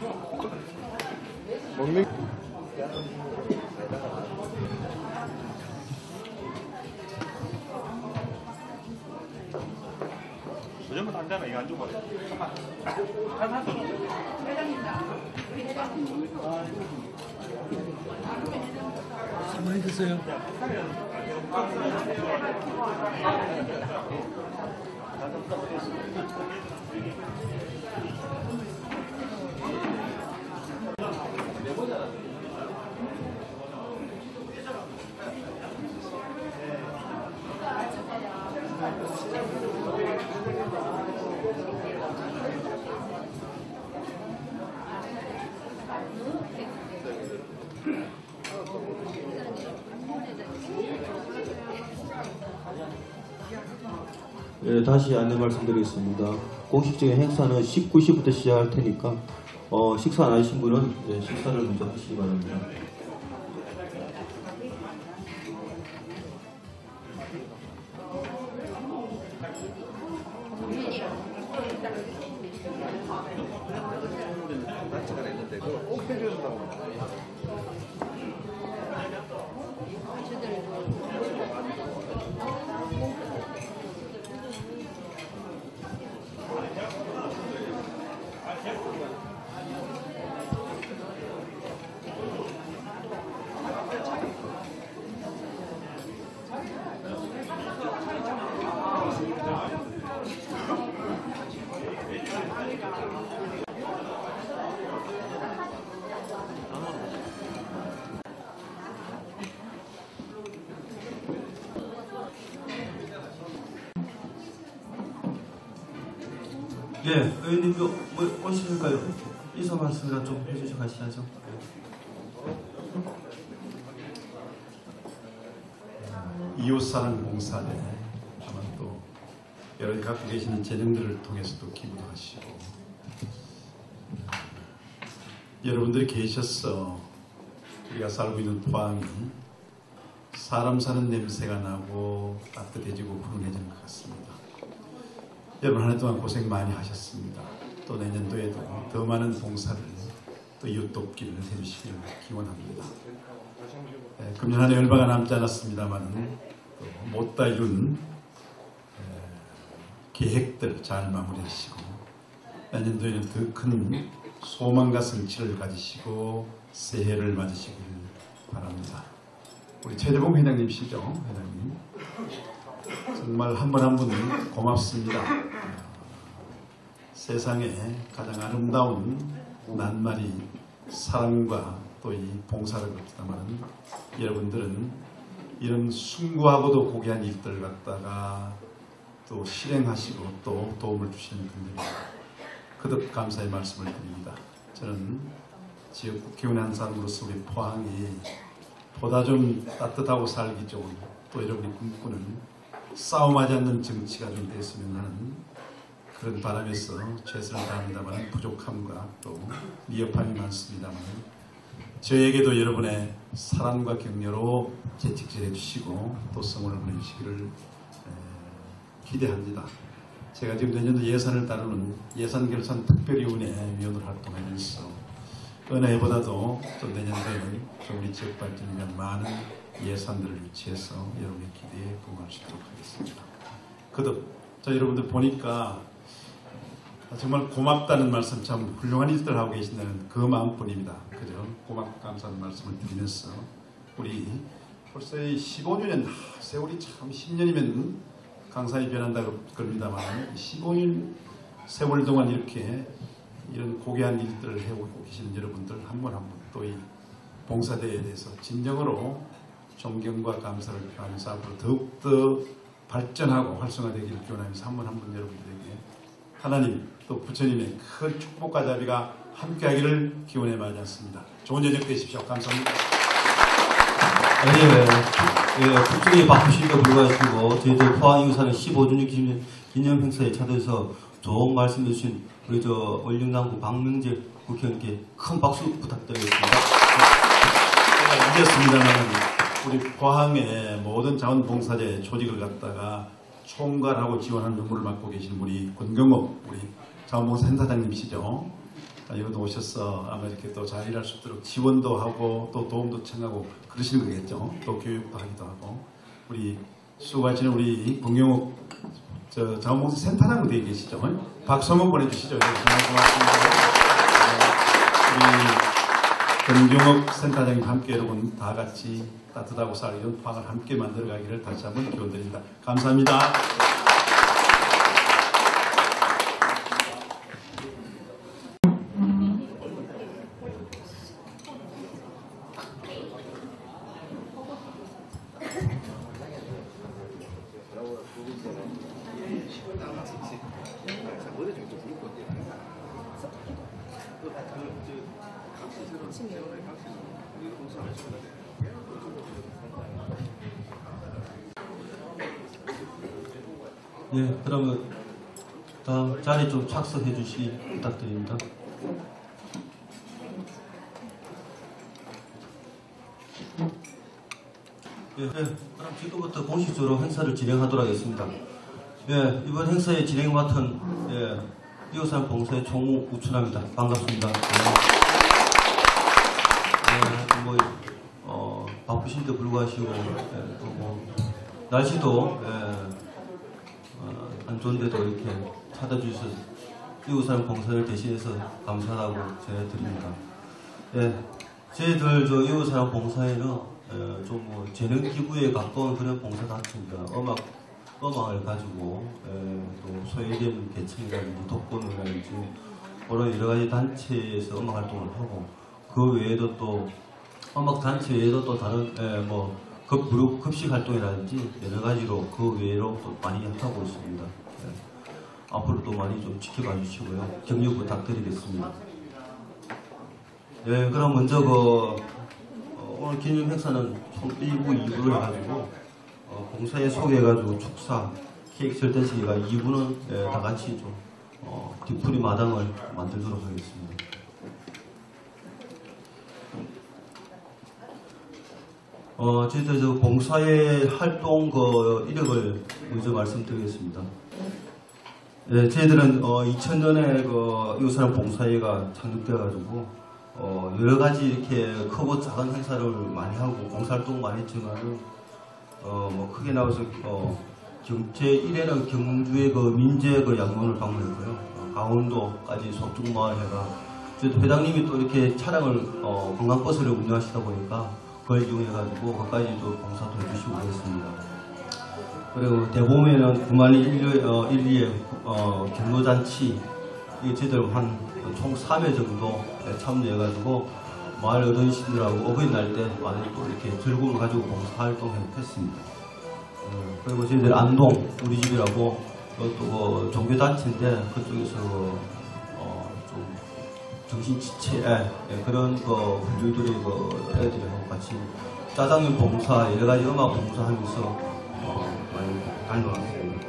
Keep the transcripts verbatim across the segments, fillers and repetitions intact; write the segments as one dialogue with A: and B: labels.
A: 먹는
B: 요즘은 안 되나? 이거 안 주고 잠깐만.
C: 가만히 드세요.
D: 예, 다시 안내 말씀드리겠습니다. 공식적인 행사는 십구 시부터 시작할 테니까 어, 식사 안 하신 분은 예, 식사를 먼저 하시기 바랍니다. 예, 의원님도 뭐 오시니까요. 인사 말씀이라 좀 해주셔 가시죠.
E: 이웃사랑 봉사대 아마 또 여러 갖고 계시는 재능들을 통해서도 기부도 하시고 여러분들이 계셔서 우리가 살고 있는 포항이 사람 사는 냄새가 나고 따뜻해지고 훈훈해지는 것 같습니다. 여러분 한 해 동안 고생 많이 하셨습니다. 또 내년도에도 더 많은 봉사를 또 이웃 돕기를 해주시기를 기원합니다. 예, 금년 한 해 얼마가 남지 않았습니다만 못다 이룬 계획들 잘 마무리하시고 내년도에는 더 큰 소망과 성취를 가지시고 새해를 맞으시길 바랍니다. 우리 최재봉 회장님이시죠? 회장님. 정말 한 분 한 분 고맙습니다. 세상에 가장 아름다운 낱말이 사랑과 또 이 봉사를 그렇다만 여러분들은 이런 숭고하고도 고귀한 일들을 갖다가 또 실행하시고 또 도움을 주시는 분들이 거듭 감사의 말씀을 드립니다. 저는 지역 국회의원 한 사람으로서 우리 포항이 보다 좀 따뜻하고 살기 좋은 또 여러분이 꿈꾸는 싸움하지 않는 정치가 좀 됐으면 하는 그런 바람에서 최선을 다합니다만 부족함과 또 미흡함이 많습니다만 저에게도 여러분의 사랑과 격려로 재직질해 주시고 또 성원을 보내주시기를 기대합니다. 제가 지금 내년도 예산을 다루는 예산결산 특별위원회 위원으로 활동하면서 어느 해보다도 또 내년도에는 우리 지역 발전을 위한 많은 예산들을 유치해서 여러분의 기대에 부응할 수 있도록 하겠습니다. 거듭 저 여러분들 보니까 정말 고맙다는 말씀, 참 훌륭한 일들 하고 계신다는 그 마음뿐입니다. 그죠? 고맙고 감사하는 말씀을 드리면서 우리 벌써 십오 년, 세월이 참 십 년이면 강산이 변한다고 그럽니다만 십오 년 세월 동안 이렇게 이런 고귀한 일들을 해오고 계시는 여러분들 한 분 한 분 또 이 봉사대에 대해서 진정으로 존경과 감사를 표하면서 앞으로 더욱더 발전하고 활성화되기를 기원하면서 한 분 한 분 여러분들에게 하나님 또 부처님의 큰 축복과 자비가 함께하기를 기원해 마지 않습니다. 좋은 저녁 되십시오. 감사합니다.
D: 예, 예, 국정에 바쁘시니까 불구하고 저희들 포항이웃사는 십오 주년 기념, 기념 행사에 찾아서 좋은 말씀 해주신 우리 저 원령남구 박명재 국회의원께 큰 박수 부탁드리겠습니다.
E: 제가 이겼습니다만 우리 포항의 모든 자원봉사제 조직을 갖다가 총괄하고 지원하는 업무를 맡고 계신 우리 권경옥 우리 자원봉사 센터장님이시죠. 여기도 오셔서 아마 이렇게 또 잘 일할 수 있도록 지원도 하고 또 도움도 청하고 그러시는 거겠죠. 또 교육도 하기도 하고. 우리 수고하시는 우리 권경욱 저 자원봉사 센터장으로 되어 계시죠. 박수 한번 보내주시죠. 정말 고맙습니다. 우리 권경욱 센터장님 함께 여러분 다 같이 따뜻하고 쌀 이런 방을 함께 만들어가기를 다시 한번 기원드립니다. 감사합니다.
D: 예, 그러면 다음 자리 좀 착석해 주시 부탁드립니다. 예, 예, 그럼 지금부터 공식적으로 행사를 진행하도록 하겠습니다. 예, 이번 행사의 진행 맡은 예, 이웃사람 봉사의 총무 우춘합니다. 반갑습니다. 예, 뭐, 어, 바쁘신데 불구하시고 예, 또 뭐, 날씨도 예, 어, 안 좋은데도 이렇게 찾아주셔서 이웃사람 봉사를 대신해서 감사하다고 전해드립니다. 예, 저희들 저 이웃사람 봉사에는 예, 좀 뭐 재능 기부에 가까운 그런 봉사 단체입니다. 음악 음악을 가지고 예, 또 소외된 계층이라든지 독거노라든지 그런 여러 가지 단체에서 음악 활동을 하고 그 외에도 또 음악 단체 외에도 또 다른 예, 뭐 급, 무료 급식 활동이라든지 여러 가지로 그 외로 또 많이 하고 있습니다. 예. 앞으로도 많이 좀 지켜봐 주시고요. 격려 부탁드리겠습니다. 예, 그럼 먼저 그 어, 오늘 기념 행사는 총 일 부, 이 부를 해가지고 어, 봉사에 소개해가지고 축사, 케이크 절대식이가 이 부는 예, 다 같이 좀 어, 뒤풀이 마당을 만들도록 하겠습니다. 어, 저희들 저 봉사의 활동 그 이력을 먼저 말씀드리겠습니다. 예, 저희들은 어, 이천 년에 그 이웃사람 봉사회가 창립되어가지고 어, 여러 가지 이렇게 크고 작은 행사를 많이 하고 봉사활동 많이 했지만은 어, 뭐 크게 나와서 어, 제일 회는 경주의 그 민재 그 양문을 방문했고요. 어, 강원도까지 속중마을 해가 저희도 회장님이 또 이렇게 차량을 어, 관광버스를 운영하시다 보니까 그걸 이용해가지고 거기까지 또 봉사도 해주시고 그랬습니다. 그리고 대봄에는 구만리 일, 어, 일, 이에 어, 경로잔치 이 저희들 한 총 삼 회 정도 참여해가지고 마을 어르신들하고 어버이날 때 많이 또 이렇게 즐거움을 가지고 봉사활동을 했습니다. 어, 그리고 저희들 안동 우리 집이라고 또 그 종교단체인데 그쪽에서 어, 좀 정신지체 예, 그런 그 분들이 그 애들하고 같이 짜장면 봉사 여러 가지 음악 봉사하면서 어, 많이 다녀왔습니다.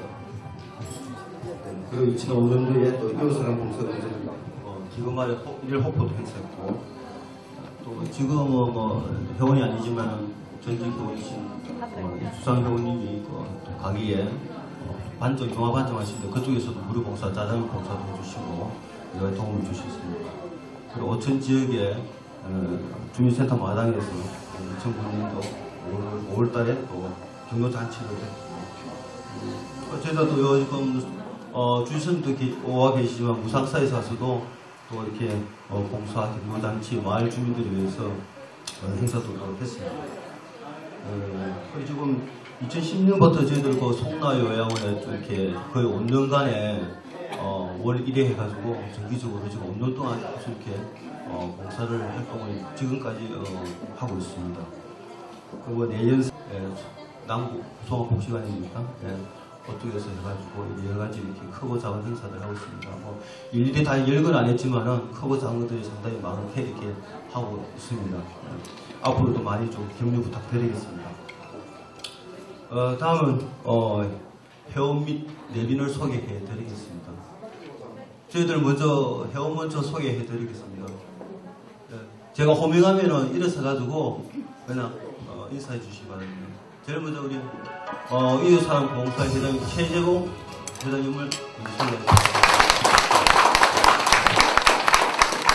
D: 그리고 이천오 년도에 또 이웃사람 봉사가 이제 어, 지금말에 일 호포도 행사했고 또 지금은 뭐 회원이 아니지만 전직 회원이신 어, 수상 회원님이 그 가기에 어, 반점 종합 반점 하시는데 그쪽에서도 무료 봉사 짜장면 봉사도 해주시고 여러 가지 도움을 주셨습니다. 그리고 어촌 지역의 어, 주민센터 마당에서 이천구 년도 오월 달에 또 경로잔치를 했고 저희도 요즘 어, 주선도 오와 계시지만 무상사에서 와서도 또 이렇게 어, 봉사 경로잔치 마을 주민들을 위해서 어, 행사도 했습니다. 어, 지금 이천십 년부터 저희들 그 송나 요양원에 좀 이렇게 거의 오 년간에 어, 월 일 회 해가지고 정기적으로 지금 오 년 동안 계속 이렇게 어, 봉사를 활동을 지금까지 어, 하고 있습니다. 그리고 내년 예, 남구 종합복지관 아닙니까? 예, 그쪽에서 해가지고 여러 가지 이렇게 크고 작은 행사들 하고 있습니다. 뭐 일일이 다 열건 안 했지만은 크고 작은 것들이 상당히 많게 이렇게 하고 있습니다. 예, 앞으로도 많이 좀 격려 부탁드리겠습니다. 어, 다음은 어, 회원 및 내빈을 소개해 드리겠습니다. 저희들 먼저 회원 먼저 소개해 드리겠습니다. 네, 제가 호명하면은 일어서가지고 그냥 어, 인사해 주시기 바랍니다. 제일 먼저 우리 어, 이웃사람 봉사 회장 최재봉 회장님을 소개해 주십니다.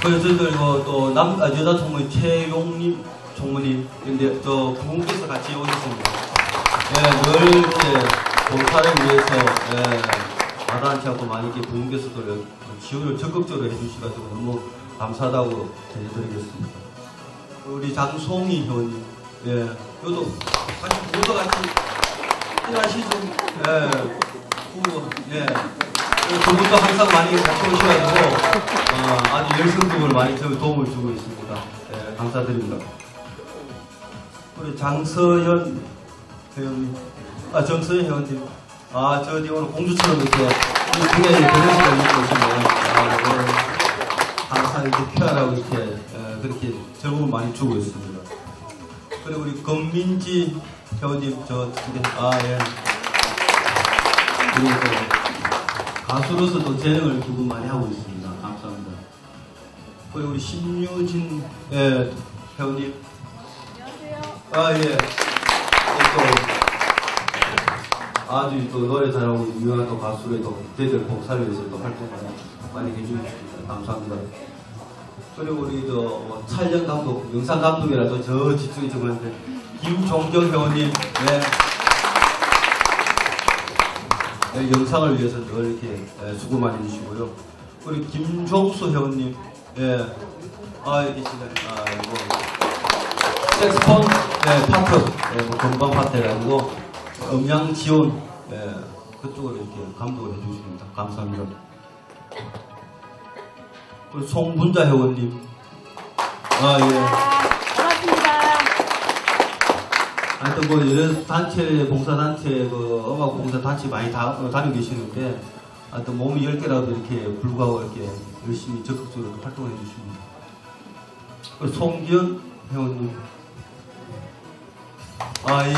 D: 그래서 저희들 이거 또 남, 아, 여자 총무인 최용님 총무님, 근데 저 부분께서 같이 오셨습니다. 예, 늘 이렇게 봉사를 위해서, 예, 마다하지 않고 많이 이렇게 부분께서도 지원을 적극적으로 해주셔가지고 너무 감사하다고 전해드리겠습니다. 우리 장송희 회원님, 예, 저도 같이 모두 같이 일하시죠. 예, 후보, 예. 그분도 항상 많이 같이 오셔가지고, 어, 아주 열성적으로 많이 저 도움을 주고 있습니다. 예, 감사드립니다. 우리 장서연 회원님, 아, 정서연 회원님, 아, 저 어디 오늘 공주처럼 이렇게, 이 등에 드레스가 입고 오시네요. 아, 오늘 항상 이렇게 피하라고 이렇게, 에, 그렇게 즐거움을 많이 주고 있습니다. 그리고 우리 건민지 회원님, 저, 아, 예. 그리고 또, 가수로서도 재능을 기부 많이 하고 있습니다. 감사합니다. 그리고 우리 신유진, 예, 회원님. 안녕하세요. 아, 예. 또, 아주 또 노래 잘하고 유명한 또 가수로 또 저희들 봉사를 위해서 또 활동을 많이 해주십니다. 감사합니다. 그리고 우리 저 뭐, 촬영 감독, 영상 감독이라도 저 집중이 정말인데 김종경 회원님, 네. 네, 영상을 위해서 늘 이렇게 예, 수고 많이 해주시고요. 우리 김종수 회원님, 예, 아 여기 계시네. 아 이거 색스폰, 네, 파트, 예, 뭐 건반 파트 해가지고 음향 지원, 예, 그쪽으로 이렇게 감독을 해주십니다. 감사합니다. 우리 송분자 회원님, 아 예.
A: 반갑습니다.
D: 하여튼 뭐 여러 단체, 봉사단체, 그 음악 봉사단체 많이 다, 어, 다니고 계시는데 하여튼 몸이 열 개라도 이렇게 불구하고 이렇게 열심히 적극적으로 활동을 해주십니다. 그리고 송기현 회원님, 아 예.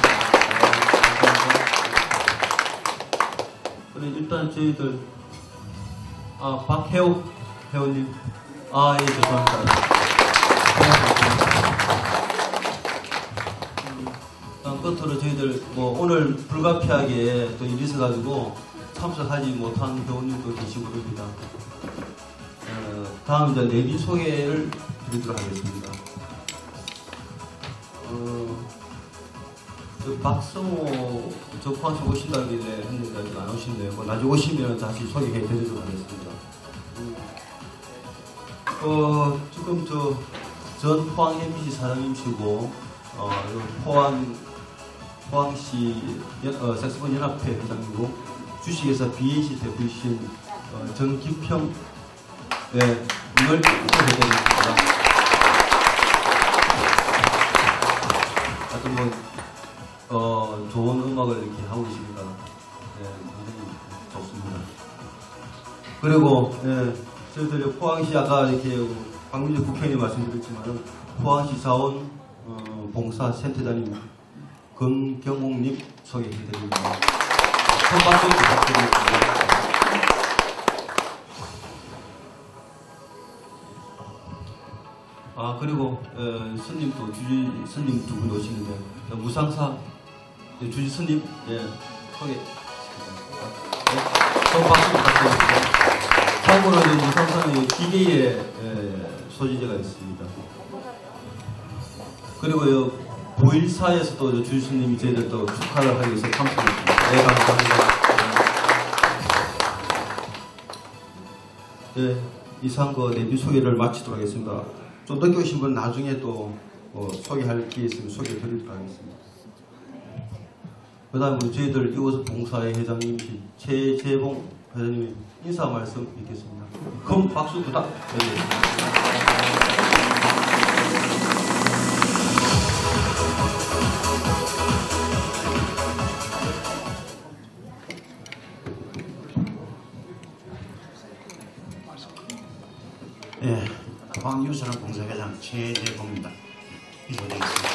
D: 그래 일단 저희들 아 박혜옥 회원님, 아 예 죄송합니다. 끝으로 저희들 뭐 오늘 불가피하게 또 일이 있어가지고 참석하지 못한 회원님도 계시고 그럽니다. 어, 다음 이제 내비 소개를 드리도록 하겠습니다. 어, 저 박성호 저 포항에서 오신다길래 했는데 아직 안 오신대요. 뭐 나중에 오시면 다시 소개해 드리도록 하겠습니다. 어, 지금 저 전 포항 엠비씨 사장님이시고 어, 포항 포항시 어, 색소폰 연합회 회장이고 주식회사 비엔씨 대표이신 어, 정기평 네, 오늘 회장입니다. 하여튼 뭐 어, 좋은 음악을 이렇게 하고 계십니다. 네, 굉장히 좋습니다. 그리고 네, 저희들 포항시 아까 이렇게 박민재 국회의원이 말씀드렸지만 포항시 자원 어, 봉사센터장님 금경옥님 소개해드립니다. 큰 박수 부탁드립니다. 아 그리고 어, 스님도 주지 스님 두 분 오시는데 어, 무상사 네, 주지 스님 예 소개. 네, 큰 박수 부탁드립니다. 참고로 이 무상사는 기계에 예, 소지제가 있습니다. 그리고 요 보일사에서도 주주님이 저희들 또 축하를 하기 위해서 참석했습니다. 네, 감사합니다. 네, 이상 그 내비 소개를 마치도록 하겠습니다. 좀 늦게 오신 분 나중에 또 어, 소개할 기회 있으면 소개해 드리도록 하겠습니다. 그 다음에 저희들 이곳 봉사회 회장님 최재봉 회장님이 인사 말씀 있겠습니다. 큰 박수 부탁드리겠습니다.
C: 예, 포항유산업 봉사회장 최재봉입니다. 인사드리겠습니다.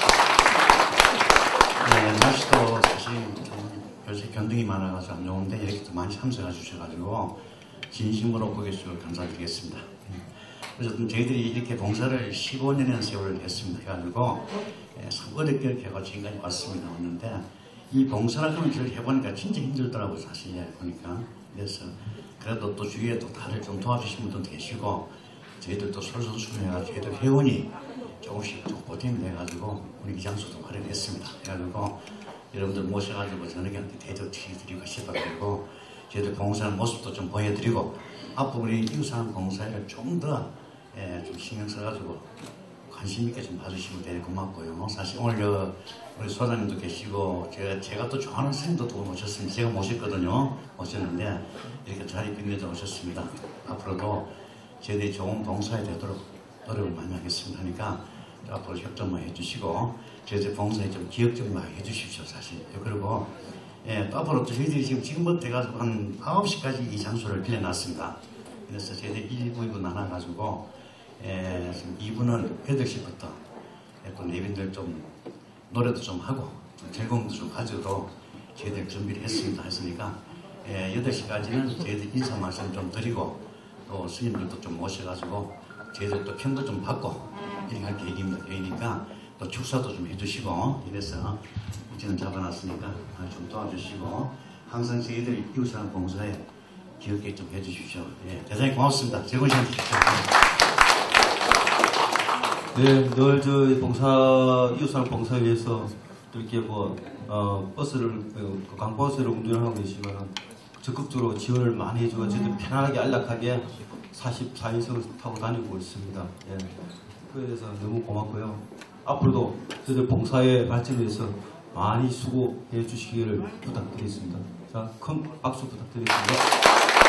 C: 예, 날씨도 사실 좀 요새 견등이 많아가지고 안 좋은데 이렇게 또 많이 참석해 주셔가지고 진심으로 고개수를 감사드리겠습니다. 어쨌든 저희들이 이렇게 봉사를 십오 년의 세월을 했습니다. 해가지고 예, 참 어렵게 이렇게 해가지고 지금까지 왔습니다. 왔는데 이 봉사를 하면 저를 해보니까 진짜 힘들더라고요. 사실 보니까. 그래서 그래도 또 주위에 또 다들 좀 도와주신 분도 계시고 저희들도 솔선수범해가지고 저희들 회원이 조금씩 좀 보탬이 돼가지고 우리 이장소도 활용했습니다. 그래가지고 여러분들 모셔가지고 저녁에 대접 드리고 시박드리고 저희들 봉사하는 모습도 좀 보여드리고 앞으로 우리 이웃사람 봉사를 좀 더 예, 좀 신경 써가지고 관심 있게 좀 봐주시면 되게 고맙고요. 사실 오늘 저 우리 소장님도 계시고 제가 제가 또 좋아하는 선생님도 또 오셨습니다. 제가 모셨거든요. 오셨는데 이렇게 자리 빛내서 오셨습니다. 앞으로도 저희들이 좋은 봉사에 되도록 노력을 많이 하겠습니다. 하니까 앞으로 협조 많이 해주시고 저희들 봉사에 좀 기억 좀 많이 해주십시오. 사실 그리고 예, 또 앞으로 또 저희들이 지금 지금부터 해가지고 한 아홉 시까지 이 장소를 빌려놨습니다. 그래서 저희들이 일 부, 이 부 나눠가지고 예, 지금 이 부는 여덟 시부터 예, 또 내빈들 좀 노래도 좀 하고 좀 즐거움도 좀 가지도록 저희들 준비를 했습니다. 했으니까 예, 여덟 시까지는 저희들 인사 말씀 좀 드리고 또 스님들도 좀 모셔가지고 저희들 또 편도 좀 받고 이렇게 할 계획입니다. 계획이니까 또 축사도 좀 해주시고 이래서 이제는 잡아놨으니까 좀 도와주시고 항상 저희들 이웃사람 봉사에 기억에 좀 해주십시오. 예, 대단히 고맙습니다. 즐거운 시간 되십시오.
D: 네, 늘 저희 봉사, 이웃사람 봉사에 위해서 이렇게 뭐, 어, 버스를, 어, 강버스를 운전하고 계시면 적극적으로 지원을 많이 해주고 저희들 편안하게 안락하게 사십사 인승을 타고 다니고 있습니다. 예. 그에 대해서 너무 고맙고요. 앞으로도 저희들 봉사의 발전을 위해서 많이 수고해 주시기를 부탁드리겠습니다. 자, 큰 박수 부탁드리겠습니다.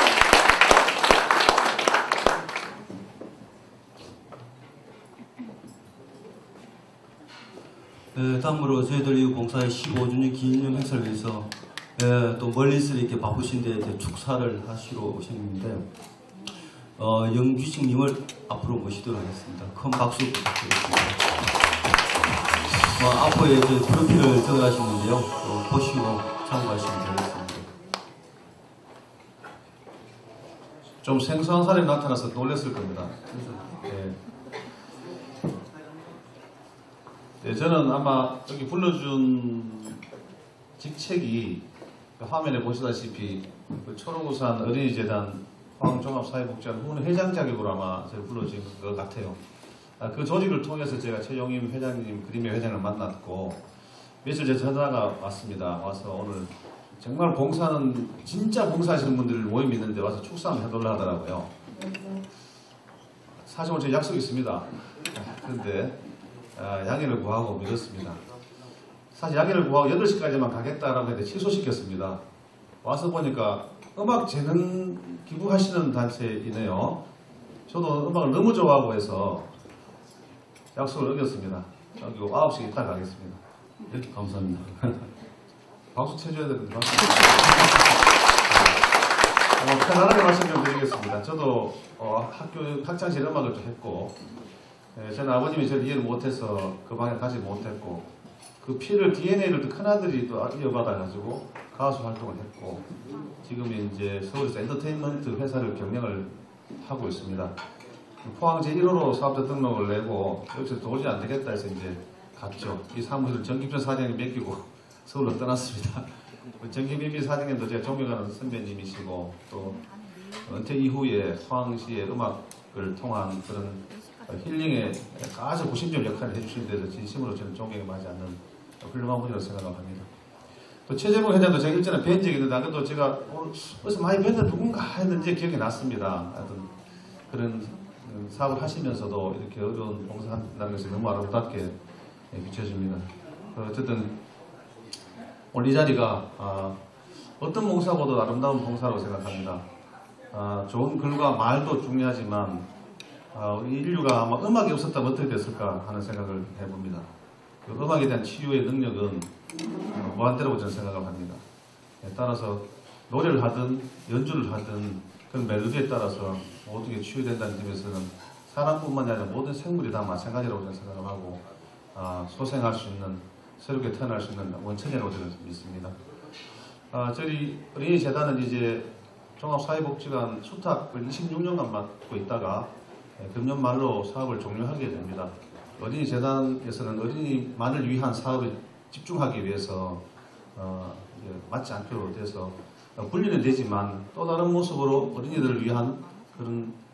D: 예, 다음으로 저희들 이 봉사의 십오 주년 기념 행사를 위해서 예, 또 멀리서 이렇게 바쁘신데 이제 축사를 하시러 오셨는데 어, 영규식님을 앞으로 모시도록 하겠습니다. 큰 박수 부탁드리겠습니다. 어, 앞으로의 저 프로필을 적어하시는데요. 어, 보시고 참고하시면 되겠습니다.
E: 좀 생소한 사람이 나타나서 놀랐을 겁니다. 네. 네, 저는 아마 여기 불러준 직책이 화면에 보시다시피 그 초록우산 어린이재단 포항종합사회복지관 후원 회장 자격으로 아마 제가 불러진 것 같아요. 아, 그 조직을 통해서 제가 최용임 회장님, 그림의 회장을 만났고 며칠 전에 전화가 왔습니다. 와서 오늘 정말 봉사는 진짜 봉사하시는 분들 모임이 있는데 와서 축사 한번 해달라 하더라고요. 사실 오늘 제 약속이 있습니다. 그런데 아, 양해를 구하고 미뤘습니다. 사실 양해를 구하고 여덟 시까지만 가겠다라고 했는데 취소시켰습니다. 와서 보니까 음악 재능 기부하시는 단체이네요. 저도 음악을 너무 좋아하고 해서 약속을 어겼습니다. 그리고 아홉 시에 이따 가겠습니다. 네, 감사합니다. 박수 쳐줘야 되는데 박수. 어, 편안하게 말씀 좀 드리겠습니다. 저도 어, 학교 학창시절 음악을 좀 했고 예, 저는 아버님이 저를 이해를 못해서 그 방에 가지 못했고 그 피를 디엔에이를 또 큰아들이 또 이어받아가지고 가수 활동을 했고 지금 이제 서울에서 엔터테인먼트 회사를 경영을 하고 있습니다. 포항 제일 호로 사업자 등록을 내고 여기서 도저히 안 되겠다 해서 이제 갔죠. 이 사무실을 정기표 사장님 맡기고 서울로 떠났습니다. 정기민미 사장님도 제가 존경하는 선배님이시고 또 은퇴 이후에 포항시의 음악을 통한 그런 힐링에 아주 구심점 역할을 해주신 데서 진심으로 저는 존경에 맞지 않는 훌륭한 분이라고 생각을 합니다. 또 최재봉 회장도 제가 일전에 뵌 적이 있는데 그래도 제가 오늘 어디서 많이 뵀는데 누군가 했는지 기억이 났습니다. 하여튼 그런 사업을 하시면서도 이렇게 어려운 봉사한다는 것이 너무 아름답게 비춰집니다. 어쨌든 오늘 이 자리가 아, 어떤 봉사보다 아름다운 봉사라고 생각합니다. 아, 좋은 글과 말도 중요하지만 아, 우리 인류가 아마 음악이 없었다면 어떻게 됐을까 하는 생각을 해봅니다. 그 음악에 대한 치유의 능력은 어, 무한대라고 저는 생각을 합니다. 예, 따라서 노래를 하든 연주를 하든 그런 멜로디에 따라서 모든 게 치유된다는 점에서는 사람뿐만이 아니라 모든 생물이 다 마찬가지라고 저는 생각을 하고 아, 소생할 수 있는 새롭게 태어날 수 있는 원천이라고 저는 믿습니다. 아, 저희 어린이재단은 이제 종합사회복지관 수탁을 이십육 년간 맡고 있다가 금년 말로 사업을 종료하게 됩니다. 어린이재단에서는 어린이만을 위한 사업에 집중하기 위해서 어, 맞지 않기로 돼서 분리는 되지만 또 다른 모습으로 어린이들을 위한 그런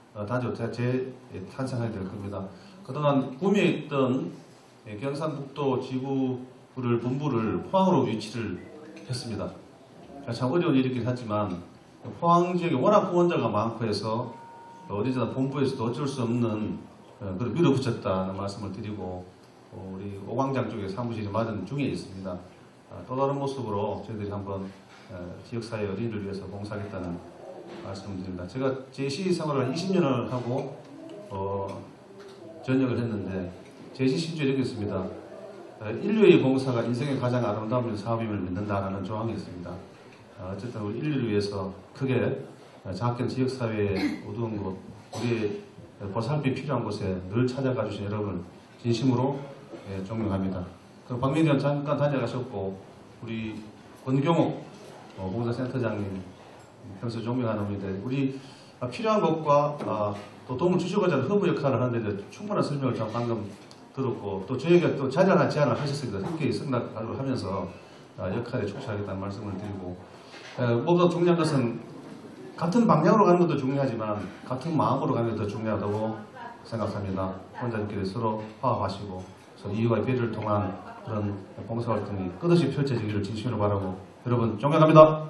A: 어, 다죠. 제 탄생하게 될 겁니다. 그동안 구미에 있던 경상북도 지구를 본부를 포항으로 위치를 했습니다. 참 어려운 일이긴 하지만 포항 지역에 워낙 후원자가 많고 해서 어디서나 본부에서도 어쩔 수 없는 그런 밀어붙였다는 말씀을 드리고 우리 오광장 쪽에 사무실이 맞은 중에 있습니다. 또 다른 모습으로 저희들이 한번 지역사회 어린이를 위해서 봉사하겠다는 말씀을 드립니다. 제가 제시 생활을 한 이십 년을 하고 어, 전역을 했는데 제시 신조에 이렇게 있습니다. 인류의 봉사가 인생의 가장 아름다운 사업임을 믿는다라는 조항이 있습니다. 어쨌든 우리 인류를 위해서 크게 작은 지역사회의 어두운 곳, 우리의 보살핌이 필요한 곳에 늘 찾아가 주신 여러분 진심으로 예, 존경합니다. 그럼 박민현 잠깐 다녀가셨고 우리 권경옥 어, 봉사센터장님 평소 존경하는 분인데 우리 아, 필요한 것과 아, 또 도움을 주시고자 하는 허브 역할을 하는데 충분한 설명을 좀 방금 들었고 또 저희가 또 자잘한 제안을 하셨습니다. 함께 승낙을 하면서 아, 역할에 충실하겠다는 말씀을 드리고 에, 무엇보다 중요한 것은 같은 방향으로 가는 것도 중요하지만 같은 마음으로 가는 것도 중요하다고 생각합니다. 원장님께서 서로 화합하시고 이해와 배려를 통한 그런 봉사활동이 끝없이 펼쳐지기를 진심으로 바라고 여러분 존경합니다.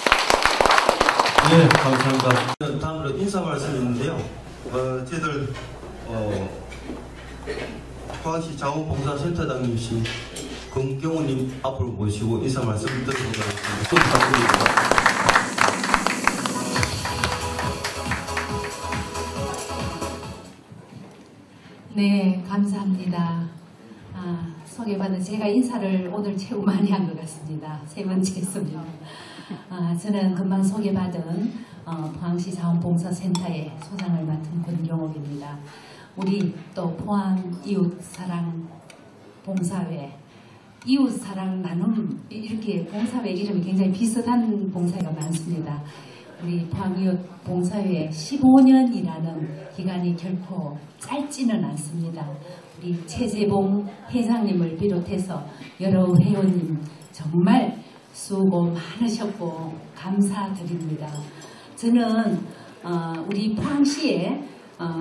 D: 네, 감사합니다. 다음으로 인사 말씀이 있는데요. 어, 저희들 어, 포항시 자원봉사센터장님이신 권경우님 앞으로 모시고 인사 말씀 드리도록 하겠습니다. 부탁드립니다.
F: 네, 감사합니다. 아, 소개받은 제가 인사를 오늘 최고 많이 한 것 같습니다. 세 번째 했습니다. 아, 저는 금방 소개받은 어, 포항시 자원봉사센터의 소장을 맡은 권경옥입니다. 우리 또 포항 이웃사랑 봉사회, 이웃사랑 나눔 이렇게 봉사회 이름이 굉장히 비슷한 봉사회가 많습니다. 우리 포항이웃 봉사회 십오 년이라는 기간이 결코 짧지는 않습니다. 우리 최재봉 회장님을 비롯해서 여러 회원님 정말 수고 많으셨고 감사드립니다. 저는 어, 우리 포항시에 어,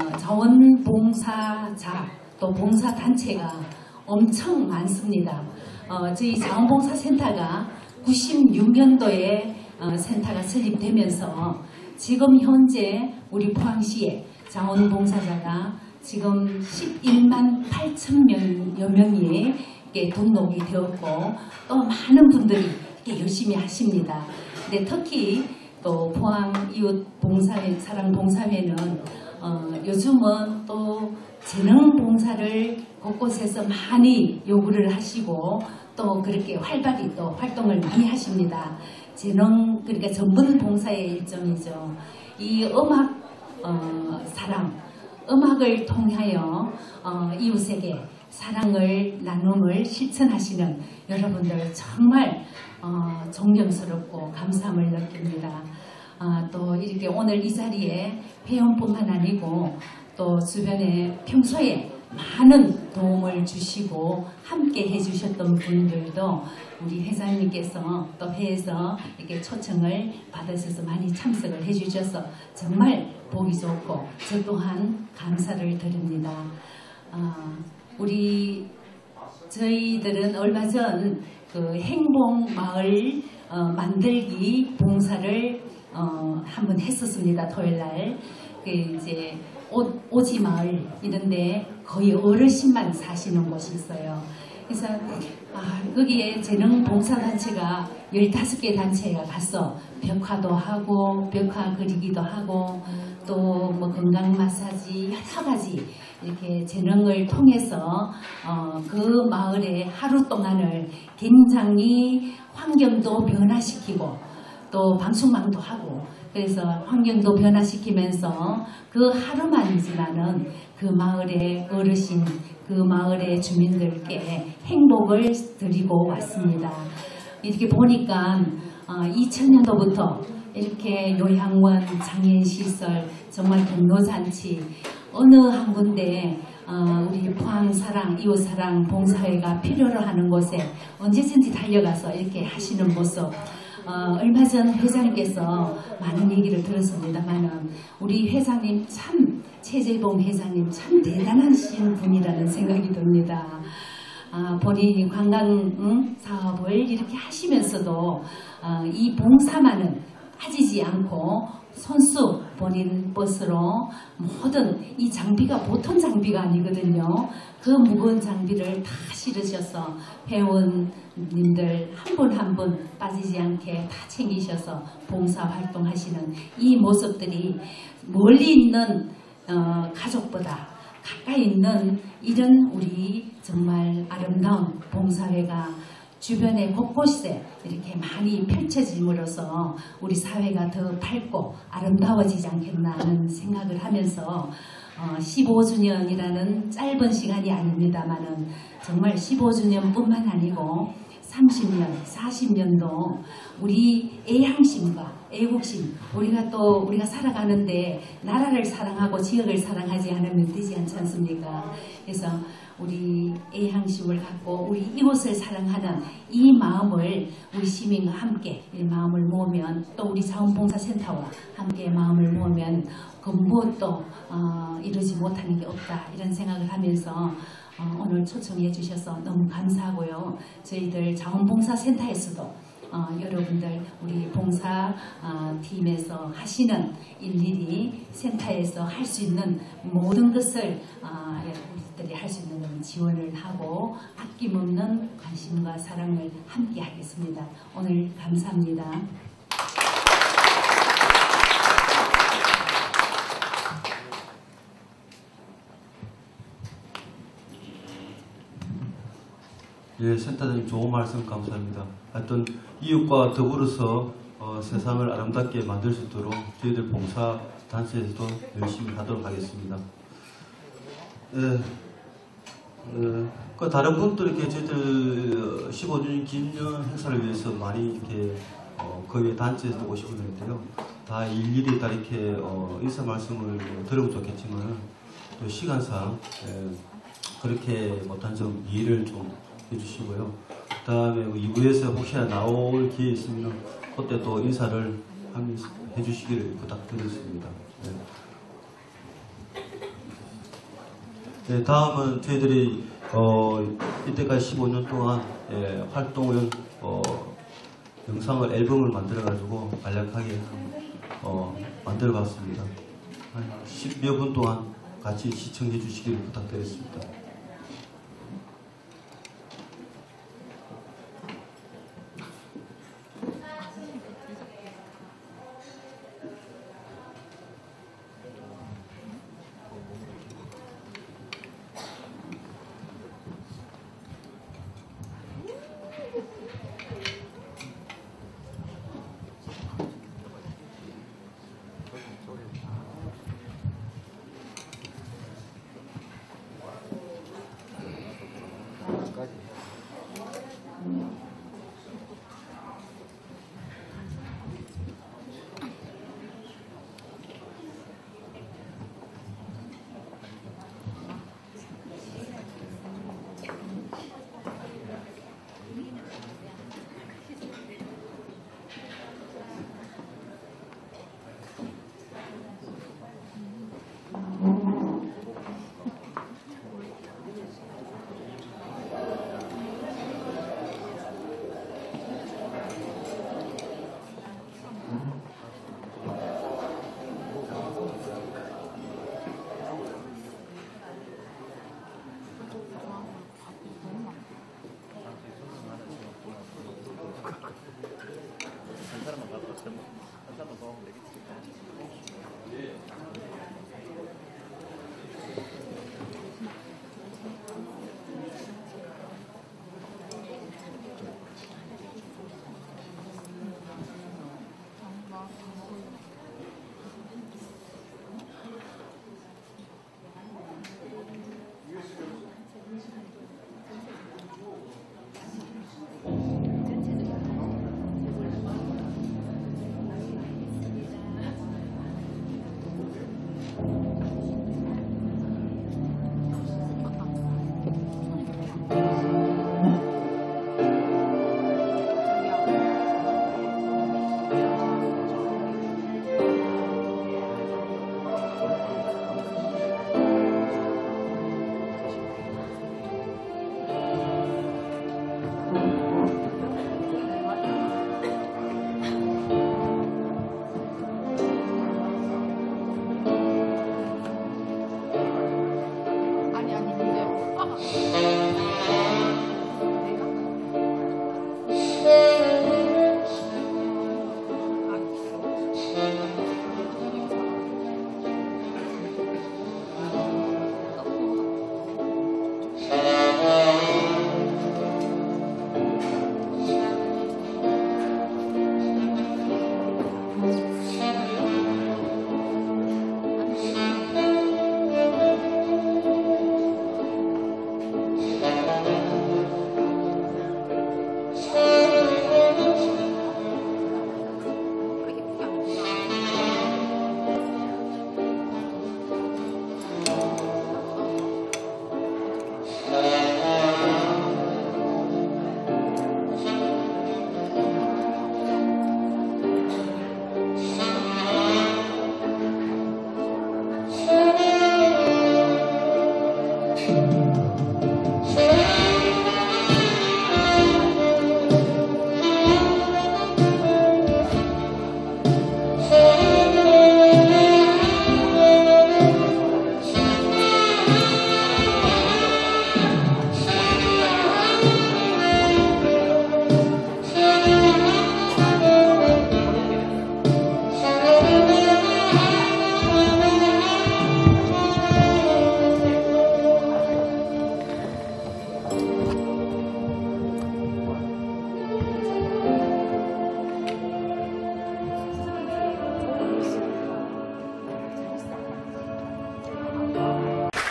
F: 자원봉사자 또 봉사단체가 엄청 많습니다. 어, 저희 자원봉사센터가 구십육 년도에 어, 센터가 설립되면서 지금 현재 우리 포항시에 자원봉사자가 지금 십일만 팔천 명여 명이 등록이 되었고 또 많은 분들이 열심히 하십니다. 근데 특히 또 포항 이웃 봉사회, 사랑 봉사회는 어, 요즘은 또 재능 봉사를 곳곳에서 많이 요구를 하시고 또 그렇게 활발히 또 활동을 많이 하십니다. 재능 그러니까 전문 봉사의 일종이죠. 이 음악 어, 사랑, 음악을 통하여 어, 이웃에게 사랑을 나눔을 실천하시는 여러분들 정말 어, 존경스럽고 감사함을 느낍니다. 어, 또 이렇게 오늘 이 자리에 회원뿐만 아니고 또 주변에 평소에 많은 도움을 주시고 함께 해주셨던 분들도 우리 회장님께서 또 회에서 이렇게 초청을 받으셔서 많이 참석을 해주셔서 정말 보기 좋고 저 또한 감사를 드립니다. 어, 우리 저희들은 얼마 전 그 행복마을 어, 만들기 봉사를 어, 한번 했었습니다. 토요일날 그 이제 오, 오지마을 이런데 거의 어르신만 사시는 곳이 있어요. 그래서 아, 거기에 재능 봉사단체가 열다섯 개 단체가 가서 벽화도 하고 벽화 그리기도 하고 또 뭐 건강 마사지 여러 가지 이렇게 재능을 통해서 어, 그 마을의 하루 동안을 굉장히 환경도 변화시키고 또 방충망도 하고 그래서 환경도 변화시키면서 그 하루만이지만은 그 마을의 어르신, 그 마을의 주민들께 행복을 드리고 왔습니다. 이렇게 보니까 어, 이천 년도부터 이렇게 요양원, 장애인시설, 정말 경로잔치 어느 한 군데 어, 우리 포항사랑, 이웃사랑 봉사회가 필요로 하는 곳에 언제든지 달려가서 이렇게 하시는 모습 어, 얼마 전 회장님께서 많은 얘기를 들었습니다만은 우리 회장님 참 최재봉 회장님 참 대단하신 분이라는 생각이 듭니다. 아, 본인이 관광 응? 사업을 이렇게 하시면서도 어, 이 봉사만은 빠지지 않고 손수 본인 버스로 모든 이 장비가 보통 장비가 아니거든요. 그 무거운 장비를 다 실으셔서 회원님들 한 분 한 분 빠지지 않게 다 챙기셔서 봉사 활동하시는 이 모습들이 멀리 있는 어, 가족보다 가까이 있는 이런 우리 정말 아름다운 봉사회가 주변의 곳곳에 이렇게 많이 펼쳐짐으로써 우리 사회가 더 밝고 아름다워지지 않겠나 하는 생각을 하면서 어, 십오 주년이라는 짧은 시간이 아닙니다만은 정말 십오 주년뿐만 아니고 삼십 년, 사십 년도 우리 애향심과 애국심, 우리가 또 우리가 살아가는데 나라를 사랑하고 지역을 사랑하지 않으면 되지 않지 않습니까? 그래서 우리 애향심을 갖고 우리 이곳을 사랑하는 이 마음을 우리 시민과 함께 이 마음을 모으면 또 우리 자원봉사센터와 함께 마음을 모으면 그 무엇도 어, 이루지 못하는 게 없다 이런 생각을 하면서 어, 오늘 초청해 주셔서 너무 감사하고요. 저희들 자원봉사센터에서도 어, 여러분들 우리 봉사 어, 팀에서 하시는 일일이 센터에서 할 수 있는 모든 것을 어, 여러분들이 할 수 있는 지원을 하고 아낌없는 관심과 사랑을 함께 하겠습니다. 오늘 감사합니다.
D: 예, 센터장님 좋은 말씀 감사합니다. 하여튼 이웃과 더불어서 어, 세상을 아름답게 만들 수 있도록 저희들 봉사 단체에서도 열심히 하도록 하겠습니다. 예, 어, 그 다른 분도 이렇게 저희들 십오 주년 기념 행사를 위해서 많이 이렇게 어, 그 외 단체에서 오시고 있는데요. 다 일일이 다 이렇게 어, 인사 말씀을 들으면 좋겠지만 또 시간상 예, 그렇게 못한 점 이해를 좀 해주시고요. 그 다음에 이 부에서 혹시나 나올 기회 있으면 그때 또 인사를 하면서 해주시기를 부탁드리겠습니다. 네. 네, 다음은 저희들이 어, 이때까지 십오 년 동안 예, 활동을 어, 영상을 앨범을 만들어가지고 간략하게 어, 만들어봤습니다. 한 십여 분 동안 같이 시청해 주시기를 부탁드리겠습니다.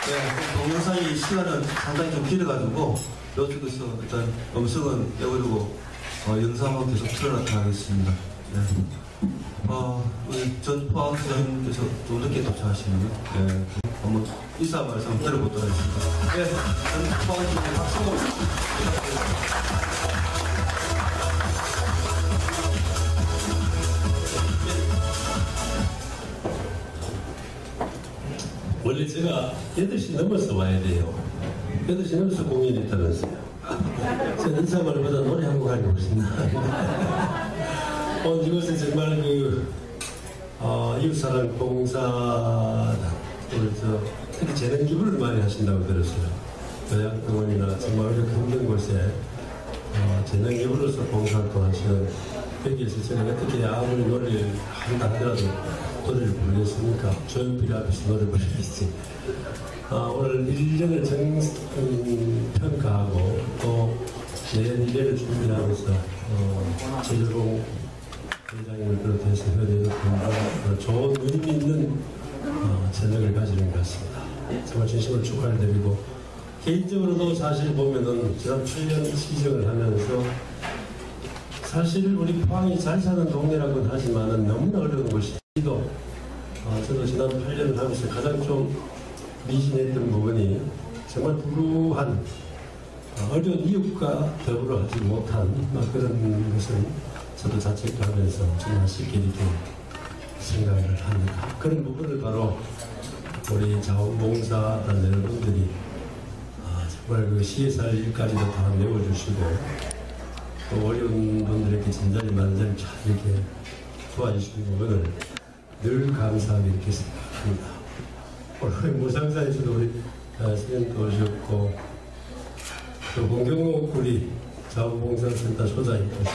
D: 네, 동영상이 시간은 상당히 좀 길어가지고 이쪽에서 일단 음성은 빼버리고 어, 영상은 계속 틀어놓도록 하겠습니다. 네. 어, 우리 전 포항시장님께서 좀 늦게 도착하시네요. 네, 한번 인사 말씀 들어보도록 하겠습니다. 네, 전 포항시장님 박수 부탁드립니다.
G: 원래 제가 여덟 시 넘어서 와야 돼요. 여덟 시 넘어서 공연이 있다면서요. 저는 인사말보다 노래 한 곡 하려고 훨씬 나아요. 오늘 이것은 정말 그, 어, 이웃사랑 봉사단, 우리 저, 특히 재능 기부를 많이 하신다고 들었어요. 요양병원이나 정말 이렇게 힘든 곳에, 어, 재능 기부로서 봉사활동 하시는 여기에서 제가 어떻게 아무리 노래를 한다 하더라도 노래를 부르겠습니까? 조용필 앞에서 노래 부르겠지. 아, 오늘 일 년을 정, 음, 평가하고 또 내년 일 년을 준비하면서 어, 제주공 회장님을 비롯해서 회장님을 공부하고 좋은 의미 있는 어, 저녁을 가지는 것 같습니다. 정말 진심으로 축하를 드리고 개인적으로도 사실 보면은 지난 칠 년 시정을 하면서 사실 우리 포항이 잘 사는 동네라고는 하지만은 너무나 어려운 곳이죠. 어, 저도 지난 팔 년을 하면서 가장 좀 미진했던 부분이 정말 불우한 어, 어려운 이웃과 더불어 하지 못한 막 그런 것을 저도 자책도 하면서 정말 쉽게 이렇게 생각을 합니다. 그런 부분을 바로 우리 자원봉사단 여러분들이 아, 정말 그 씨에스알 일까지도 다 메워주시고 또 어려운 분들에게 진전이 만전히 잘 이렇게 도와주시는 부분을 늘 감사하게 이렇게 생각합니다. 오늘 무상사에서도 우리 선생님도 오셨고 또 공경옥 우리 자원봉사센터 소장님께서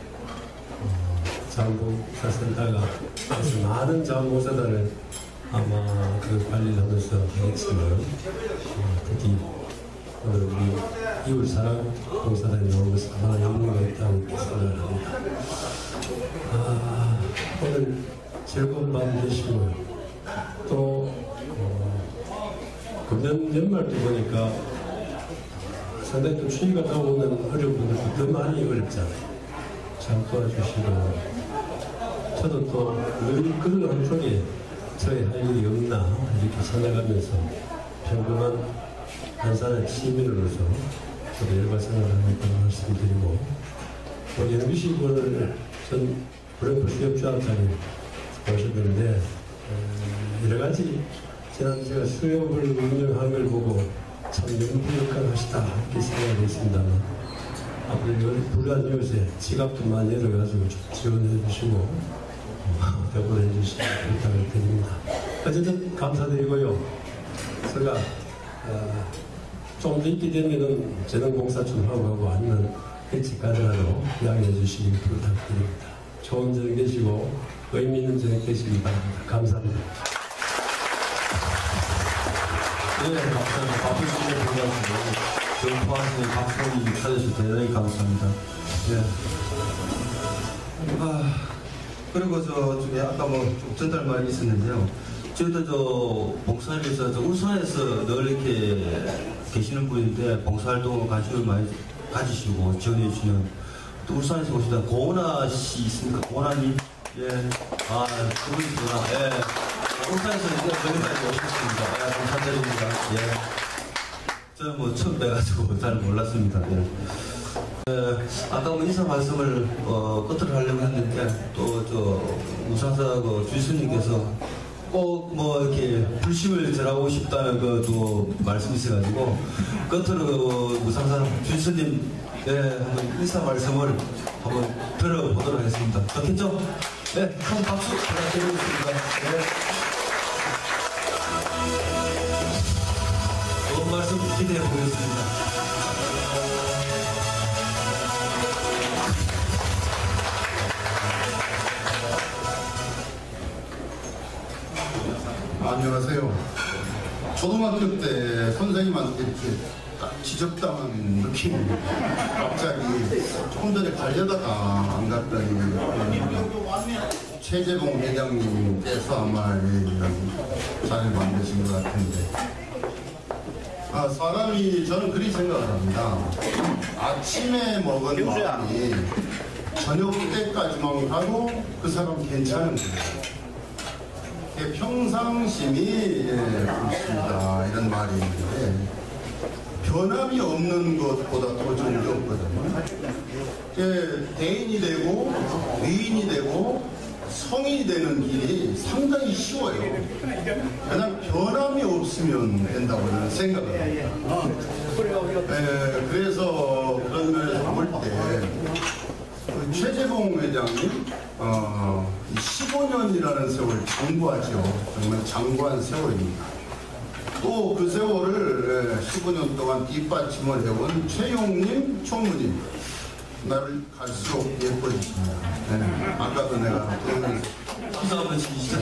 G: 어, 자원봉사센터가 아주 많은 자원봉사단을 아마 그 관리를 하면서 하겠지만 어, 특히 오늘 우리 이웃사랑 봉사단이 나온 것은 아마 영광이 있다고 생각을 합니다. 아, 오늘 즐거운 밤 되시고요. 또 어, 금년 연말도 보니까 상당히 좀 추위가 나오는 어려운 분들도 더 많이 어렵잖아요. 참 도와주시고 저도 또 늘 그런 한쪽에 저의 할 일이 없나 이렇게 찾아가면서 평범한 한산의 시민으로서 저도 열과 생활을 했다고 말씀드리고 우리 영규식 오늘 전 브레이크 수협조합장이 오셨는데 여러 가지 지난 제가 수협을 운영하는 걸 보고 참 연구역강하시다 이렇게 생각을 했습니다만 앞으로 불안 이웃에 지갑도 많이 열어가지고 좀 지원해 주시고 어, 더불어 해주시기 부탁을 드립니다. 어쨌든 감사드리고요. 제가 어, 좀 더 있게 되면은 재능봉사 좀 하고 하고 아니면 일찍 가더라도 이야기해 주시기 부탁드립니다. 좋은 저녁 되시고 의미 있는 저녁 되시기 바랍니다. 감사합니다.
D: 네, 감사합니다. 바쁘시게 불러주시고 저희 포항시의 박수님 찾아주셔서 대단히 감사합니다. 네. 아, 그리고 저 중에 아까 뭐 좀 전달 말이 있었는데요. 저희도 저 봉사위에서 저 울산에서 늘 이렇게 계시는 분인데 봉사활동에 관심을 많이 가지시고 지원해 주시는 또 울산에서 오시던 고은아 씨 있습니까? 고은아님? 예. 아, 그분이구나. 예. 아, 울산에서 이제 저희까지 오셨습니다. 예, 감사드립니다. 예. 저는 뭐 처음 뵈가지고 잘 몰랐습니다. 예. 예, 아까 뭐 인사 말씀을 어, 끝으로 하려고 했는데 또 저 우상사하고 주스님께서 꼭 뭐 이렇게 불심을 전하고 싶다는 그또 말씀이 있어가지고 끝으로 그 우상사 주스님 예, 한번 인사 말씀을 한번 들어보도록 하겠습니다. 좋겠죠? 네, 큰 박수 부탁드리겠습니다. 네. 좋은 말씀 기대해 보겠습니다.
H: 안녕하세요. 초등학교 때 선생님한테 이렇게 딱 지적당한 느낌. 갑자기 조금 전에 가려다가 안 갔더니 최재봉 회장님께서 아마 이런 자리를 만드신 것 같은데 아, 사람이 저는 그렇게 생각을 합니다. 아침에 먹은 마음이 저녁 때까지만 가도 그 사람 괜찮은 거예요. 평상심이 예, 그렇습니다. 이런 말이 있는데 변함이 없는 것보다 더 좋은 게 없거든요. 예, 대인이 되고 위인이 되고 성인이 되는 길이 상당히 쉬워요. 그냥 변함이 없으면 된다고 저는 생각을 합니다. 예, 그래서 그런 면에서 볼 때 최재봉 회장님 어, 십오 년이라는 세월 장구하죠. 정말 장구한 세월입니다. 또 그 세월을 십오 년 동안 뒷받침을 해온 최용님 총무님 나를 갈수록 예뻐지십니다. 네. 아까도 내가 그러면서
D: 기사 한번 치시죠.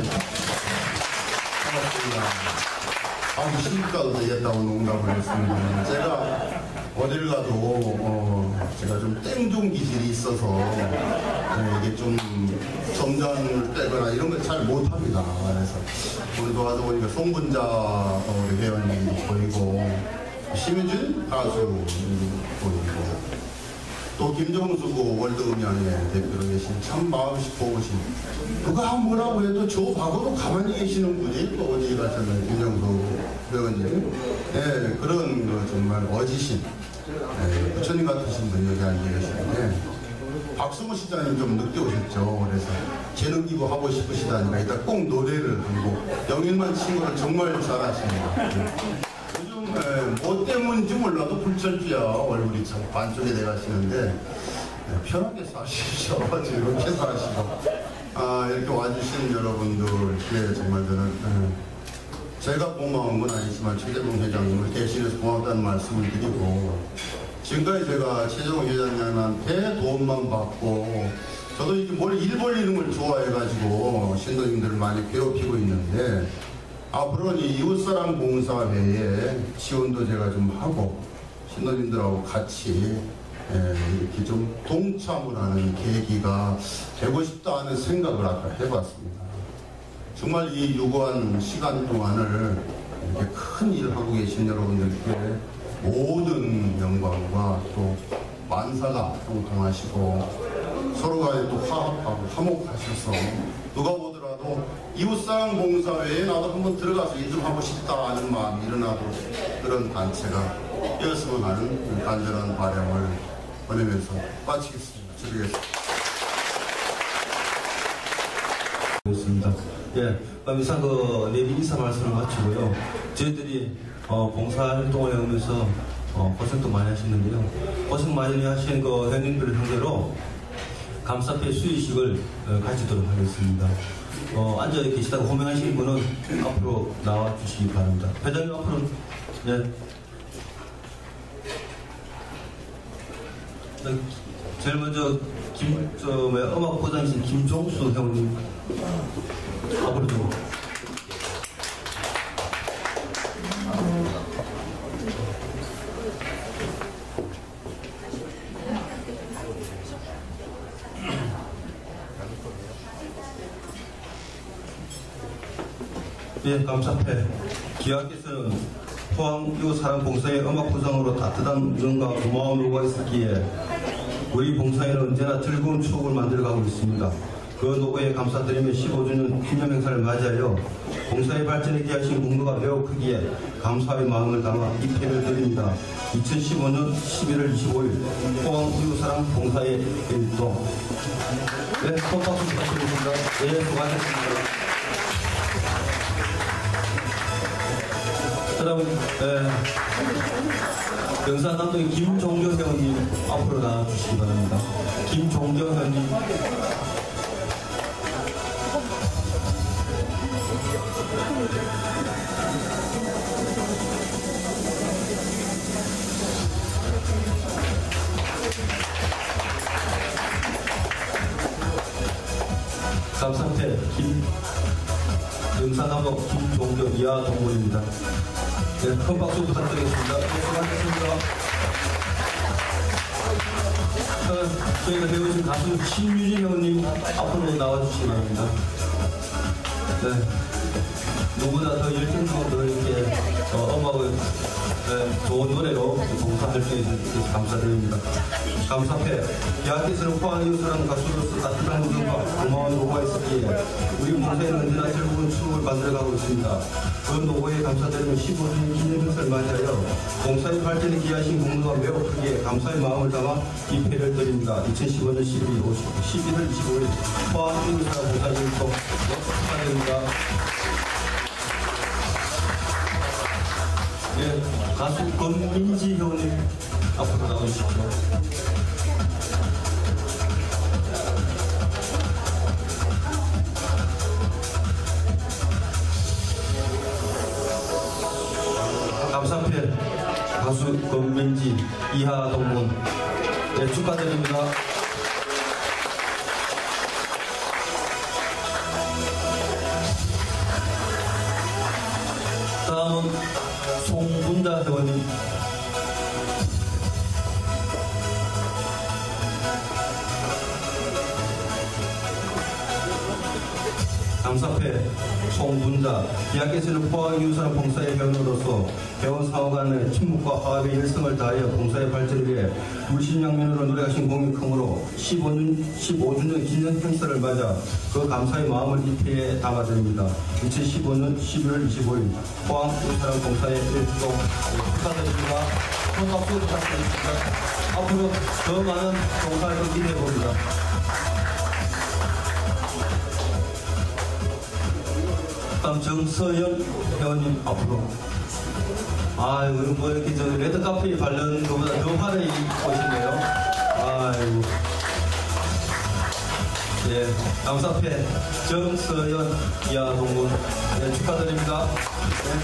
H: 반갑습니다. 아무 시집가도 되겠다고 농담을 했습니다. 제가 어딜 가도 어, 제가 좀 땡종 기질이 있어서 네, 이게 좀 점잖을 때거나 이런 걸 잘 못합니다. 그래서 오늘도 와서 보니까 송분자 어, 우리 회원님도 보이고 심유진 가수 보이고 또 김정수 월드음향의 대표로 계신 참 마음씨 보신 누가 뭐라고 해도 저 하고도 가만히 계시는 분이 또 어디 가셨나요? 김정수 회원님. 네, 그런 거 정말 어지신 네, 부처님 같으신 분이 여기 앉아 계시는데 박수무 시장님 좀 늦게 오셨죠. 그래서 재능 기부 하고 싶으시다니까 이따 꼭 노래를 하고 영일만 친구를 정말 잘하십니다. 요즘 에, 뭐 때문인지 몰라도 불철주야 얼굴이 참 반쪽에 돼가시는데 네, 편하게 사시죠. 이렇게 사시고 아, 이렇게 와주신 여러분들께 정말 저는 에, 제가 고마운 건 아니지만 최재봉 회장님을 대신해서 고맙다는 말씀을 드리고 지금까지 제가 최재봉 회장님한테 도움만 받고 저도 이게 뭘 일 벌리는 걸 좋아해가지고 신도님들을 많이 괴롭히고 있는데 앞으로는 이 이웃사랑 봉사회에 지원도 제가 좀 하고 신도님들하고 같이 에, 이렇게 좀 동참을 하는 계기가 되고 싶다 하는 생각을 아까 해봤습니다. 정말 이 유고한 시간 동안을 이렇게 큰 일을 하고 계신 여러분들께 모든 영광과 또 만사가 형통하시고 서로 간에 또 화합하고 화목하셔서 누가 보더라도 이웃사랑 봉사회에 나도 한번 들어가서 일 좀 하고 싶다 하는 마음이 일어나도록 그런 단체가 되었으면 하는 간절한 바람을 보내면서 마치겠습니다. 드리겠습니다.
D: 그렇습니다. 예, 그럼 이상 그 내비 인사 말씀을 마치고요. 저희들이 어, 봉사활동을 해오면서 어, 고생도 많이 하시는데요. 고생 많이 하신 그 회원님들을 상대로 감사패 수의식을 어, 가지도록 하겠습니다. 어, 앉아 계시다가 호명하시는 분은 앞으로 나와 주시기 바랍니다. 회장님 앞으로 예. 네, 제일 먼저 김, 저, 뭐야, 음악 보장신 김종수 회원님 앞으로 좀. 예, 감사패. 기왕께서는 포항 이웃사랑 봉사의 음악 보상으로 따뜻한 우정과 고마움을 요구가 있었기에 우리 봉사에는 언제나 즐거운 추억을 만들어가고 있습니다. 그 노고에 감사드리며 십오 주년 기념 행사를 맞이하여 봉사의 발전에 기하신 공로가 매우 크기에 감사의 마음을 담아 이 패를 드립니다. 이천십오 년 십일월 이십오일 포항 이웃사랑 봉사의 일동. 네, 큰 박수 부탁드리겠습니다. 네, 수고하셨습니다. 그 다음에 영상 감독님 김종경 회원님 앞으로 나와주시기 바랍니다. 김종경 회원님. 감사패 김 영상 감독 김종경 이하 동물입니다. 네, 큰 박수 부탁드리겠습니다. 네, 수고하셨습니다. 어, 저희가 배우신 가수 신유진 회원님 앞으로 나와주시기 바랍니다. 네, 누구보다 더 열정적으로 이렇게 어, 음악을 네, 좋은 노래로 봉사할 수 있어서 감사드립니다. 감사패 대학에서는 포항 이웃사람 가수로서 따뜻한 우정과 고마운 노고가 있었기에 우리 봉사에는 언제나 즐거운 추억을 만들어가고 있습니다. 그 노고에 감사드리며 십오 주년 기념 행사를 맞이하여 봉사의 발전에 기여하신 공로가 매우 크기에 감사의 마음을 담아 이 패를 드립니다. 이천십오 년 십일월 이십오일 포항 이웃사람 봉사일도 축하드립니다. 예, 가수 권민지 회원님 앞으로 나와주십시오. 감사패 가수 권민지 이하동문 예, 축하드립니다. 다음은 송분자 회원님. 감사패 송분자 대학에서는 포항 이웃사람 봉사의 회원으로서 회원 사후 간의 친목과 화합의 열성을 다하여 봉사의 발전을 위해 물신양면으로 노력하신 공이 크므로 십오 주년 기념 행사를 맞아 그 감사의 마음을 이 패에 담아드립니다. 이천십오 년 십일월 이십오일 포항 이웃사람 봉사의 일동 축하드립니다. 큰 박수 부탁드립니다. 앞으로 더 많은 봉사를 기대해봅니다. 다음 정서연 회원님 앞으로. 아이고 뭐 이렇게 저 레드카페에 바른 것보다 더 화려히 보시네요. 아이고. 예, 감사패 정서연 이하동문 네, 축하드립니다. 네.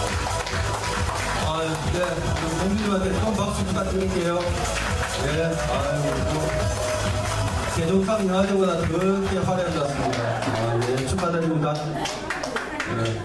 D: 아유, 네, 공주님한테 큰 박수 부탁드릴게요. 예, 아이고. 세종상 영화제보다 그렇게 화려한 것 같습니다. 아, 예, 축하드립니다. 네.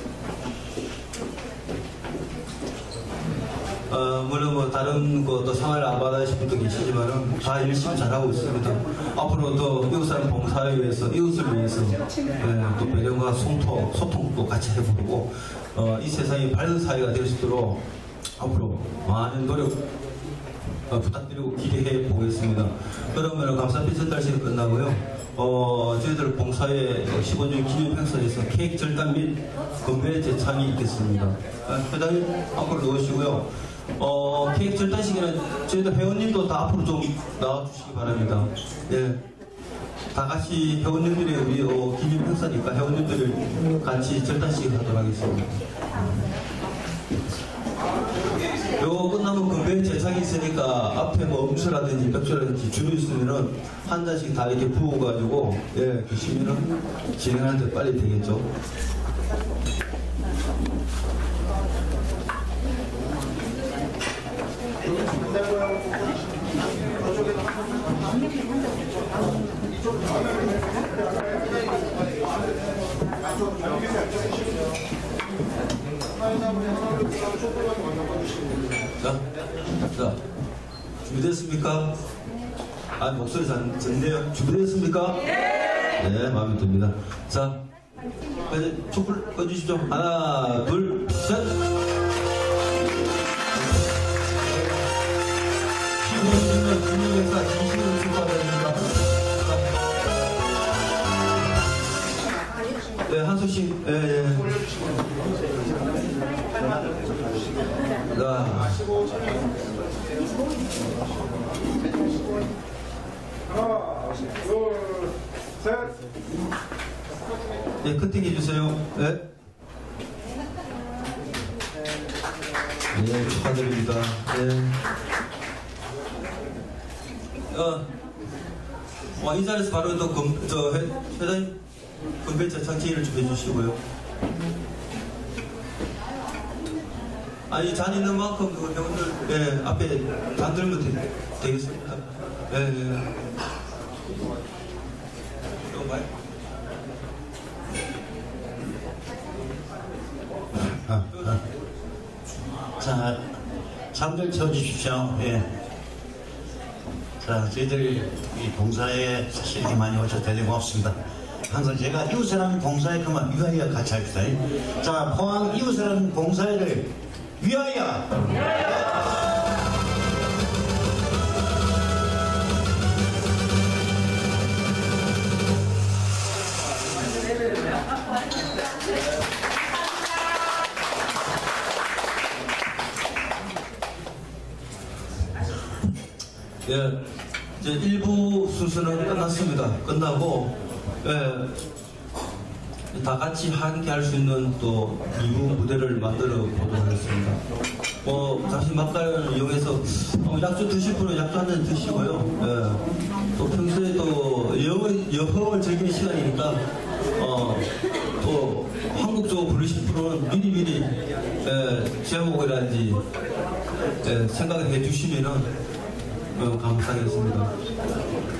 D: 어, 물론 뭐 다른 것도 상을 안 받으신 분도 계시지만은 다 열심히 잘하고 있습니다. 앞으로 또 이웃사람 봉사에 위해서, 이웃을 위해서 네, 또 배려와 소통, 소통도 같이 해보고 어, 이 세상이 밝은 사회가 될 수 있도록 앞으로 많은 노력 어, 부탁드리고 기대해 보겠습니다. 그러면 감사패 전달식이 끝나고요. 어, 저희들 봉사의 십오 년 기념 행사에서 케이크 절단 및 건배 제창이 있겠습니다. 어, 회장님 앞으로 나오시고요. 어, 케이크 절단식에는 저희들 회원님도 다 앞으로 좀 나와주시기 바랍니다. 예. 다 같이 회원님들의 우리 어, 기념 행사니까 회원님들을 같이 절단식을 하도록 하겠습니다. 요거 끝나면 건배 제창이 있으니까 앞에 뭐 음수라든지 맥주라든지 줄이 있으면은 한 잔씩 다 이렇게 부어가지고 예, 드시면은 진행할 때 빨리 되겠죠. 자, 자, 준비됐습니까? 아, 목소리 잘 듣네요. 준비됐습니까? 네! 네, 마음에 듭니다. 자, 이제 촛불 꺼주시죠. 하나, 둘, 셋! 십오 주년 기념행사 진심으로 축하드립니다. 네, 한소씩, 예, 예. 자.
B: 하나, 둘, 셋.
D: 예, 커팅 해주세요. 네. 예, 축하드립니다. 예. 어, 와, 이 자리에서 바로 또, 금, 저, 회, 회장님, 건배차 장치를 좀 해주시고요. 아니, 잔 있는 만큼, 그 회원들, 예, 앞에 잔 들면 되, 되겠습니다. 예, 예. 이거 봐요.
C: 아, 아. 자, 잠들 채워주십시오. 예. 자, 저희들 이 봉사에 사실 이렇게 많이 오셔서 대단히 고맙습니다. 항상 제가 이웃사람 봉사에 그만 위하여 같이 합시다. 자, 포항 이웃사람 봉사회를
I: 위하여!
J: 예, 이제 일부 순서는 끝났습니다. 끝나고, 예, 다 같이 함께 할 수 있는 또 이 부 무대를 만들어 보도록 하겠습니다. 뭐, 잠시 막간을 이용해서 어, 약주 드실 분은 약주 한 잔 드시고요. 예, 또 평소에 또 여흥을, 여흥을 즐기는 시간이니까, 어, 또 한국적으로 부르실 분은 미리미리, 예, 제목이라든지, 예, 생각해 주시면은 어, 감사하겠습니다.